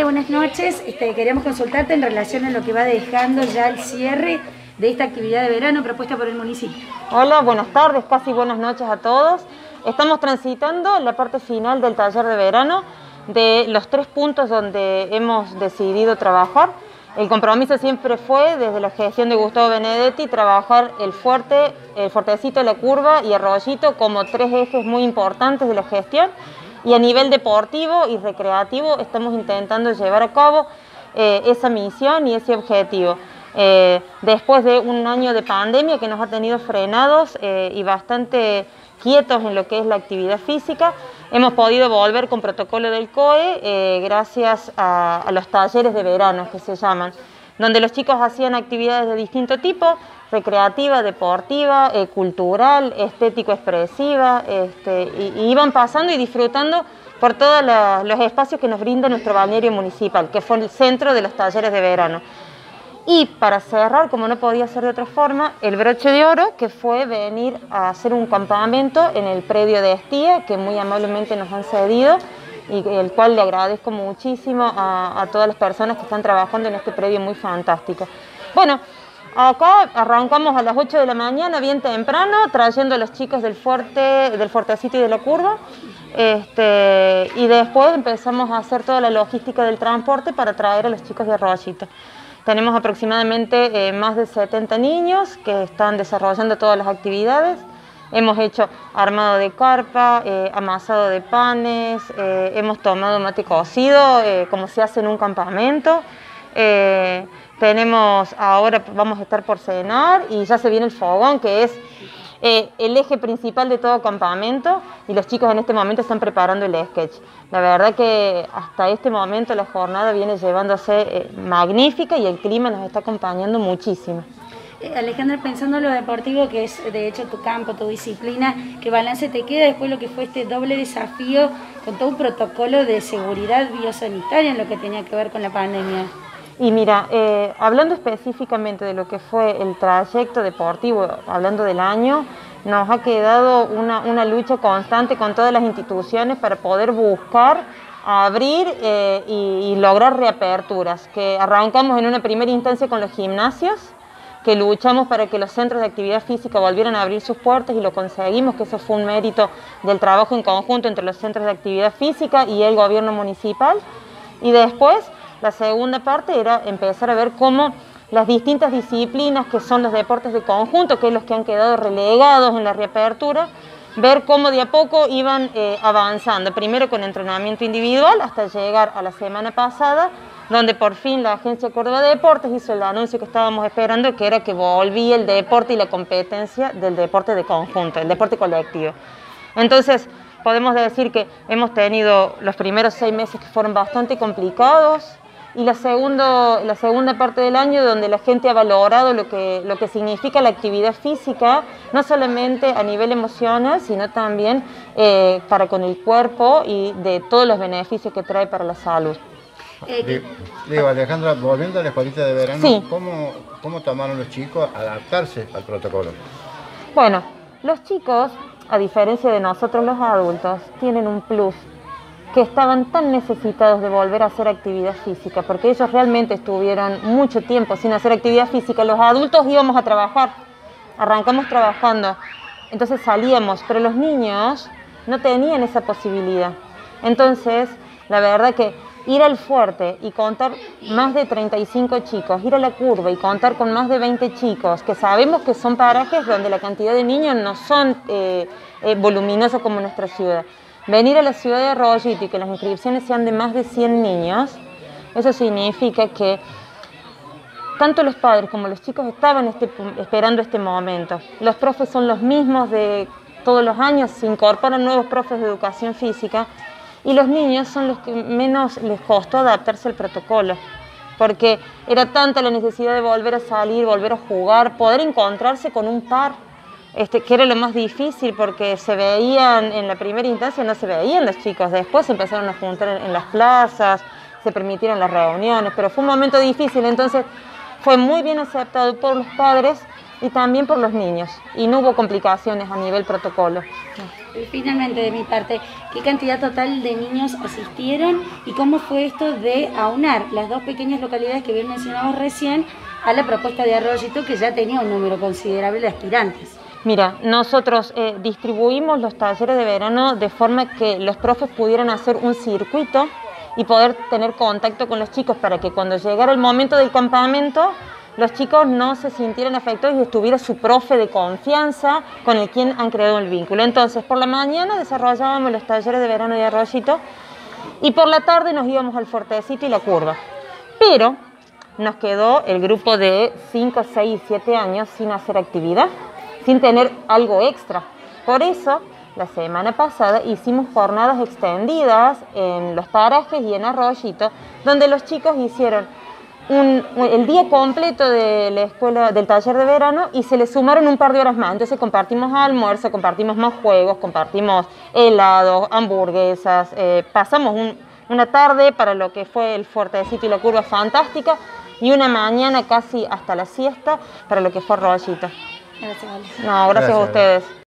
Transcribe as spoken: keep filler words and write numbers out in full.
buenas noches. Este, queríamos consultarte en relación a lo que va dejando ya el cierre de esta actividad de verano propuesta por el municipio. Hola, buenas tardes, casi buenas noches a todos. Estamos transitando la parte final del taller de verano de los tres puntos donde hemos decidido trabajar. El compromiso siempre fue, desde la gestión de Gustavo Benedetti, trabajar el fuerte, el fuertecito, la curva y Arroyito como tres ejes muy importantes de la gestión. Y a nivel deportivo y recreativo estamos intentando llevar a cabo eh, esa misión y ese objetivo. Eh, después de un año de pandemia que nos ha tenido frenados eh, y bastante quietos en lo que es la actividad física, hemos podido volver con protocolo del C O E eh, gracias a, a los talleres de verano que se llaman, donde los chicos hacían actividades de distinto tipo, recreativa, deportiva, eh, cultural, estético-expresiva, este, y, y iban pasando y disfrutando por todos la, los espacios que nos brinda nuestro balneario municipal, que fue el centro de los talleres de verano. Y para cerrar, como no podía ser de otra forma, el broche de oro, que fue venir a hacer un campamento en el predio de Estía, que muy amablemente nos han cedido, y el cual le agradezco muchísimo a, a todas las personas que están trabajando en este predio muy fantástico. Bueno, acá arrancamos a las ocho de la mañana, bien temprano, trayendo a los chicos del fuerte, del fuertecito y de la curva, este, y después empezamos a hacer toda la logística del transporte para traer a los chicos de Arroyito. Tenemos aproximadamente eh, más de setenta niños que están desarrollando todas las actividades. Hemos hecho armado de carpa, eh, amasado de panes, eh, hemos tomado mate cocido, eh, como se hace en un campamento. Eh, tenemos, ahora vamos a estar por cenar y ya se viene el fogón, que es eh, el eje principal de todo campamento, y los chicos en este momento están preparando el sketch. La verdad que hasta este momento la jornada viene llevándose eh, magnífica y el clima nos está acompañando muchísimo. Eh, Alejandra, pensando en lo deportivo, que es de hecho tu campo, tu disciplina, ¿qué balance te queda después de lo que fue este doble desafío con todo un protocolo de seguridad biosanitaria en lo que tenía que ver con la pandemia? Y mira, eh, hablando específicamente de lo que fue el trayecto deportivo, hablando del año, nos ha quedado una, una lucha constante con todas las instituciones para poder buscar, abrir eh, y, y lograr reaperturas, que arrancamos en una primera instancia con los gimnasios, que luchamos para que los centros de actividad física volvieran a abrir sus puertas y lo conseguimos, que eso fue un mérito del trabajo en conjunto entre los centros de actividad física y el gobierno municipal. Y después, la segunda parte era empezar a ver cómo las distintas disciplinas, que son los deportes de conjunto, que es los que han quedado relegados en la reapertura, ver cómo de a poco iban eh, avanzando, primero con entrenamiento individual, hasta llegar a la semana pasada, donde por fin la Agencia Córdoba de Deportes hizo el anuncio que estábamos esperando, que era que volvía el deporte y la competencia del deporte de conjunto, el deporte colectivo. Entonces, podemos decir que hemos tenido los primeros seis meses que fueron bastante complicados, y la, segundo, la segunda parte del año donde la gente ha valorado lo que, lo que significa la actividad física, no solamente a nivel emocional, sino también eh, para con el cuerpo y de todos los beneficios que trae para la salud. Eh, Digo, Alejandra, volviendo a la escuelita de verano, sí. ¿cómo, ¿cómo tomaron los chicos adaptarse al protocolo? Bueno, los chicos, a diferencia de nosotros los adultos, tienen un plus, que estaban tan necesitados de volver a hacer actividad física, porque ellos realmente estuvieron mucho tiempo sin hacer actividad física. Los adultos íbamos a trabajar, arrancamos trabajando, entonces salíamos, pero los niños no tenían esa posibilidad. Entonces, la verdad que ir al fuerte y contar más de treinta y cinco chicos, ir a la curva y contar con más de veinte chicos, que sabemos que son parajes donde la cantidad de niños no son eh, eh, voluminosas como en nuestra ciudad. Venir a la ciudad de Arroyito y que las inscripciones sean de más de cien niños, eso significa que tanto los padres como los chicos estaban este, esperando este momento. Los profes son los mismos de todos los años, se incorporan nuevos profes de educación física, y los niños son los que menos les costó adaptarse al protocolo, porque era tanta la necesidad de volver a salir, volver a jugar, poder encontrarse con un par. Este, que era lo más difícil, porque se veían, en la primera instancia no se veían los chicos, después se empezaron a juntar en, en las plazas, se permitieron las reuniones, pero fue un momento difícil. Entonces fue muy bien aceptado por los padres y también por los niños. Y no hubo complicaciones a nivel protocolo. Finalmente, de mi parte, ¿qué cantidad total de niños asistieron y cómo fue esto de aunar las dos pequeñas localidades que bien mencionamos recién a la propuesta de Arroyito, que ya tenía un número considerable de aspirantes? Mira, nosotros eh, distribuimos los talleres de verano de forma que los profes pudieran hacer un circuito y poder tener contacto con los chicos para que cuando llegara el momento del campamento los chicos no se sintieran afectados y estuviera su profe de confianza con el quien han creado el vínculo. Entonces, por la mañana desarrollábamos los talleres de verano de Arroyito y por la tarde nos íbamos al Fuertecito y la Curva. Pero nos quedó el grupo de cinco, seis, siete años sin hacer actividad, sin tener algo extra. Por eso, la semana pasada hicimos jornadas extendidas en los parajes y en Arroyito, donde los chicos hicieron Un, el día completo de la escuela, del taller de verano, y se le sumaron un par de horas más. Entonces compartimos almuerzo, compartimos más juegos, compartimos helados, hamburguesas, eh, pasamos un, una tarde para lo que fue el Fuertecito y la Curva fantástica, y una mañana casi hasta la siesta para lo que fue Arroyito. Gracias, Ale. No, gracias, gracias a ustedes.